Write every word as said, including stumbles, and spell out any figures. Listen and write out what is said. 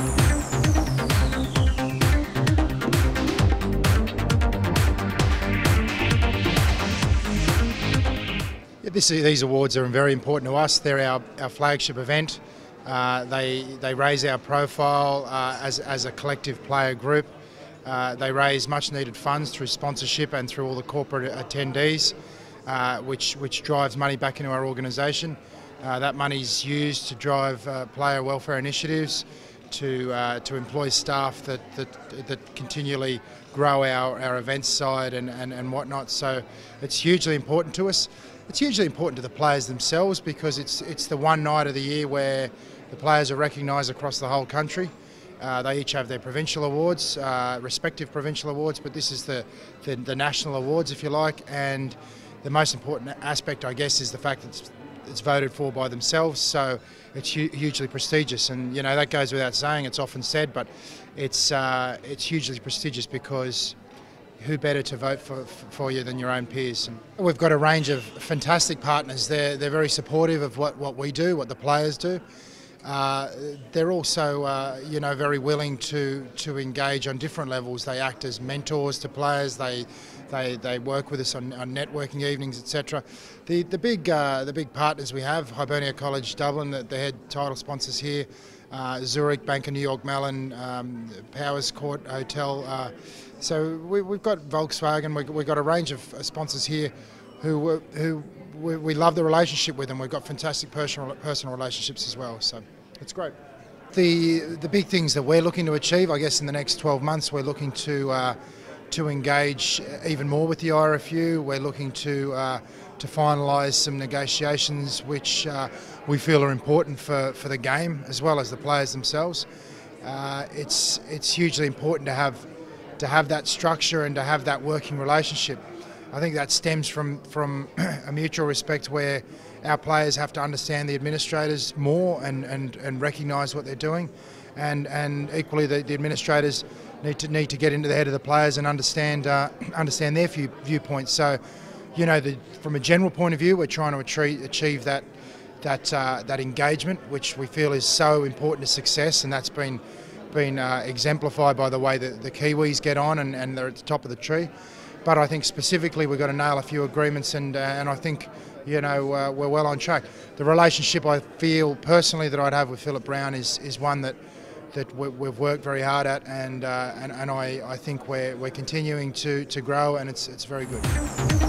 This, these awards are very important to us. They're our, our flagship event. Uh, they, they raise our profile uh, as, as a collective player group. Uh, they raise much needed funds through sponsorship and through all the corporate attendees, uh, which, which drives money back into our organisation. Uh, that money is used to drive uh, player welfare initiatives, to, uh, to employ staff that, that, that continually grow our, our events side and, and, and whatnot. So it's hugely important to us. It's hugely important to the players themselves because it's, it's the one night of the year where the players are recognised across the whole country. Uh, they each have their provincial awards, uh, respective provincial awards, but this is the, the, the national awards, if you like, and the most important aspect, I guess, is the fact that it's, it's voted for by themselves, so it's hu hugely prestigious, and you know that goes without saying. It's often said, but it's, uh, it's hugely prestigious because who better to vote for, for you than your own peers? And we've got a range of fantastic partners. They're, they're very supportive of what, what we do, what the players do. Uh, they're also, uh, you know, very willing to to engage on different levels. They act as mentors to players. They they, they work with us on, on networking evenings, et cetera. The the big uh, the big partners we have: Hibernia College Dublin, the, the head title sponsors here, uh, Zurich, Bank of New York Mellon, um, Powers Court Hotel. Uh, so we, we've got Volkswagen. We, we've got a range of sponsors here who who. We, we love the relationship with them. We've got fantastic personal personal relationships as well, so it's great. The the big things that we're looking to achieve, I guess, in the next twelve months, we're looking to uh, to engage even more with the I R F U. We're looking to uh, to finalise some negotiations which uh, we feel are important for, for the game as well as the players themselves. Uh, it's it's hugely important to have to have that structure and to have that working relationship. I think that stems from, from a mutual respect where our players have to understand the administrators more and, and, and recognise what they're doing, and, and equally the, the administrators need to need to get into the head of the players and understand uh, understand their view, viewpoints. So, you know, the, from a general point of view, we're trying to achieve, achieve that that uh, that engagement, which we feel is so important to success, and that's been been uh, exemplified by the way that the Kiwis get on and, and they're at the top of the tree. But I think specifically we've got to nail a few agreements, and uh, and I think, you know, uh, we're well on track. The relationship I feel personally that I'd have with Philip Brown is is one that that we've worked very hard at, and uh, and, and I, I think we're we're continuing to to grow, and it's it's very good.